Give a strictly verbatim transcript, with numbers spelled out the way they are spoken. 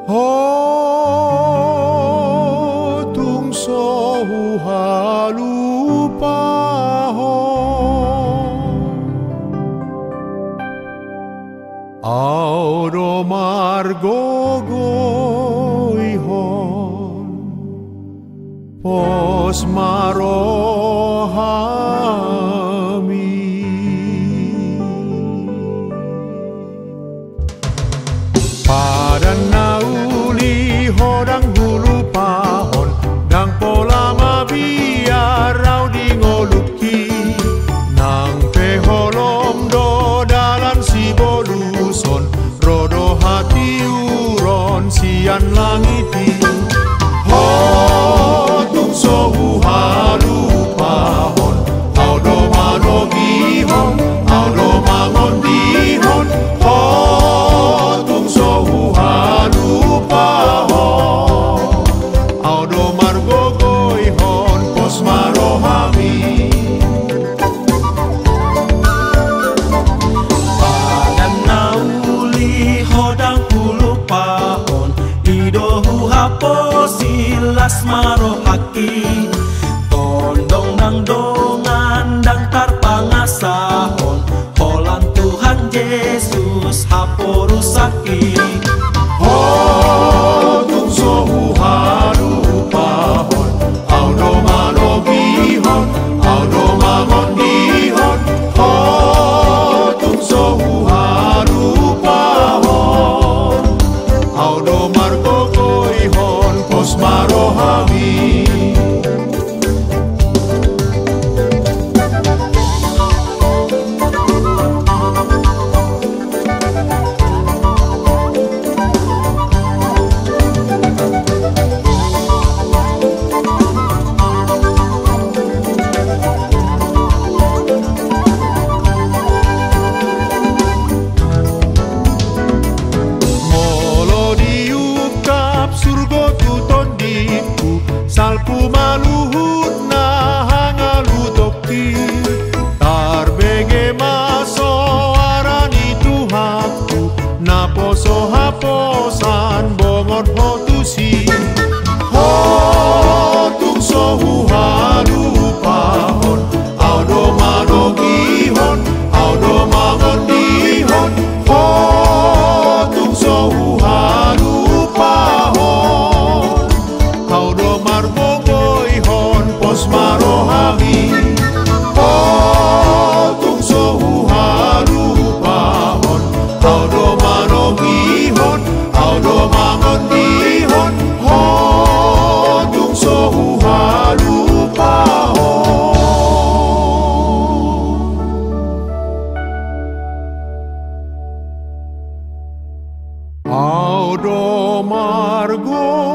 Ho tung so halupa ho Audo margogoihon pos marohami Padan nauli hodang hulu pahon dang pola mabia rau di ngoluki nang peholom do dalan si boluson rodo hati uron sian langiti ho tung so halu pahon audo manogihon audo mangondihon ho tung so halu pahon audo margogoihon pos marohami Padan nauli hodang puluh pahon idohu haposilas marohaki tondong nang dongan dang tarpangasahon holan Tuhan Yesus haporusaki ho tung so halu pahon audo manogihon audo mangondihon ho tung so halu pahon audo margogoihon pos marohami salpu maluhut na hangalu toki tarbege maso arani tuhaku na poso haposan bongon hotusi ho tung so halu pahon audo manogihon audo mangondihon ho tung so halu pahon audo margogoihon pos marohami ho tung so halu pahon audo manogihon audo mangondihon ho tung so halu pahon audo margo